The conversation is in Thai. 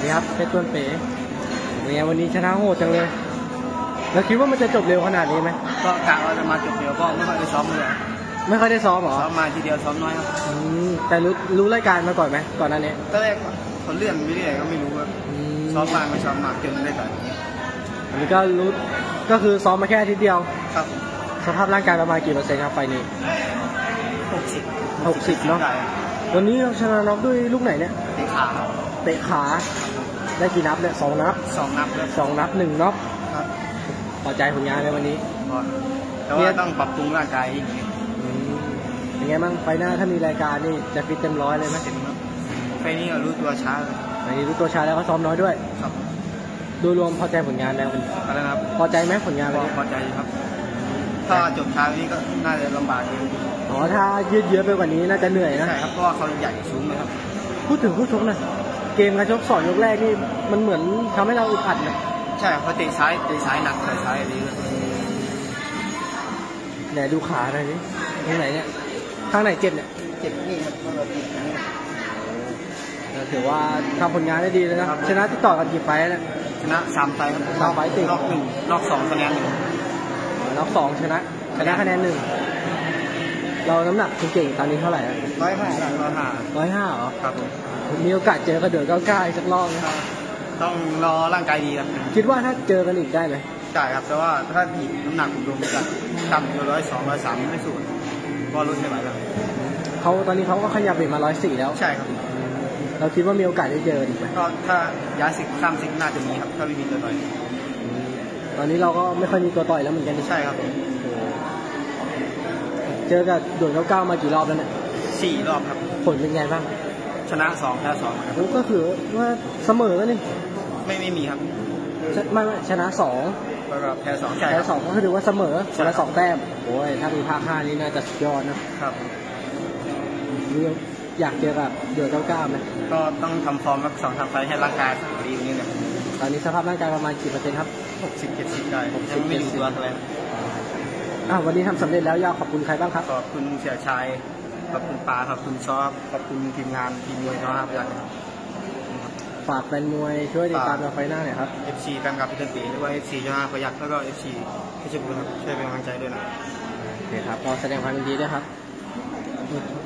ดีครับเพชรต้นเป๋เนี่ยวันนี้ชนะโหดจังเลยแล้วคิดว่ามันจะจบเร็วขนาดนี้ไหมก็กะว่าจะมาจบเร็วก็ไม่ค่อยได้ซ้อมเลยไม่ค่อยได้ซ้อมหรอซ้อมมาทีเดียวซ้อมน้อยครับแต่รู้รายการมาก่อนไหมก่อนหน้านี้ตอนแรกเขาเลื่อนไปเรื่อยก็ไม่รู้ครับซ้อมมาไม่ซ้อมมาจนได้ก่อนอันนี้ก็รู้ก็คือซ้อมมาแค่อาทิตย์เดียวครับสภาพร่างกายประมาณกี่เปอร์เซ็นต์ครับไฟนี้60เนาะวันนี้เราชนะน็อกด้วยลูกไหนเนี่ยเตะขาได้กี่นับเนี่ย2 นับ1 น็อกพอใจผลงานในวันนี้แต่ว่าต้องปรับปรุงร่างกายยังไงบ้างไฟหน้าถ้ามีรายการนี่จะฟิตเต็ม100เลยไหมไฟนี้รู้ตัวช้าไฟนี้รู้ตัวช้าแล้วก็ซ้อมน้อยด้วยโดยรวมพอใจผลงานแล้วอะไรครับพอใจไหมผลงานพอใจครับถ้าจบช้านี้ก็น่าจะลำบากอยู่ถ้ายืดเยื้อไปกว่านี้น่าจะเหนื่อยนะใช่ครับเพราะว่าเขาใหญ่สูงเลยครับพูดถึงผู้ชกนะเกมการชก2 ยกแรกนี่มันเหมือนทำให้เราอึดอัดนะใช่เพราะเตะซ้ายหนักเตะซ้ายดีไหนดูขาหน่อยนี่ตรงไหนเนี่ยข้างไหนเจ็บเนี่ยเจ็บนี่ครับถือว่าทำผลงานได้ดีเลยนะชนะติดต่อกันกี่ไฟล์แล้วชนะ3 ไฟล์ครับ 3 ไฟล์ติดนอก1นอก2คะแนน1 นอก2ชนะคะแนน1เราน้ำหนักคุณเก่งตอนนี้เท่าไหร่105เหรอครับมีโอกาสเจอกระเดือก9อีกสักรอบนะต้องรอร่างกายดีครับคิดว่าถ้าเจอกันอีกได้ไหมได้ครับแต่ว่าถ้าถีบน้ำหนักรวมกันต่ำกว่า102 103ไม่สูงก็ลดไม่ไหวแล้วตอนนี้เขาก็ขยับไปมา104แล้วใช่ครับเราคิดว่ามีโอกาสได้เจออีกไหมก็ถ้าย้าย10ข้าม10น่าจะมีครับถ้าไม่มีตัวต่อยตอนนี้เราก็ไม่ค่อยมีตัวต่อยแล้วเหมือนกันใช่ครับเจอกับด่วน99มากี่รอบแล้วเนี่ย 4 รอบครับผลเป็นไงบ้างชนะ2แพ้2ครับก็คือว่าเสมอกันนี่ไม่มีครับไม่ชนะ2 แล้วก็แพ้2ใช่แพ้2ก็คือถือว่าเสมอคนละ2 แต้มโอ้ยถ้ามีภาค5นี่น่าจะสุดยอดนะครับอยากเจอกับเดือด99ไหมก็ต้องทำฟอร์มสัก2-3 ไฟให้ร่างกายดีกว่านี้เนี่ยตอนนี้สภาพร่างกายประมาณกี่เปอร์เซ็นต์ครับ 60-70ได้ยังไม่อยู่ตัวเท่าไหร่วันนี้ทำสำเร็จแล้วอยากขอบคุณใครบ้างครับขอบคุณเสียชัยขอบคุณปาขอบคุณซอฟขอบคุณทีมงานทีมมวยนะครับฝากแฟนมวยช่วยติดตามเราไฟหน้าหน่อยครับ FC แฟนคลับพี่เต้นปีหรือว่า FC ยอดประหยัดแล้วก็ FC พี่ชิบุญครับช่วยเป็นกำลังใจด้วยนะโอเคครับก็แสดงความยินดีด้วยครับ